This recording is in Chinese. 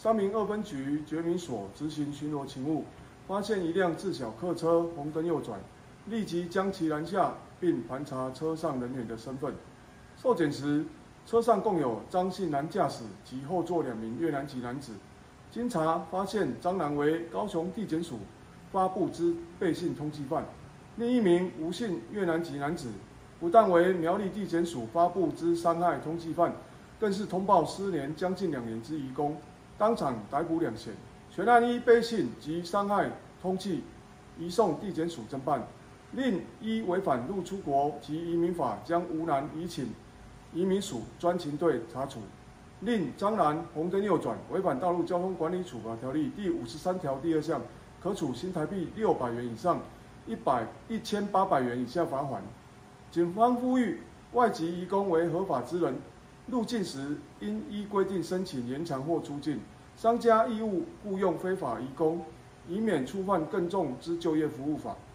三民二分局觉民所执行巡逻勤务，发现一辆自小客车红灯右转，立即将其拦下，并盘查车上人员的身份。受检时，车上共有张姓男驾驶及后座2名越南籍男子。经查发现，张男为高雄地检署发布之被信通缉犯，另一名吴姓越南籍男子不但为苗栗地检署发布之伤害通缉犯，更是通报失联将近2年之移工，当场逮捕2嫌。全案依背信及伤害通缉移送地检署侦办，另依违反入出国及移民法，将吴男移请移民署专勤队查处。另张男红灯右转，违反道路交通管理处罚条例第53条第2项，可处新台币600元以上1800元以下罚款。警方呼吁外籍移工为合法之人，入境时应依规定申请延长或出境。商家义务雇用非法移工，以免触犯更重之就业服务法。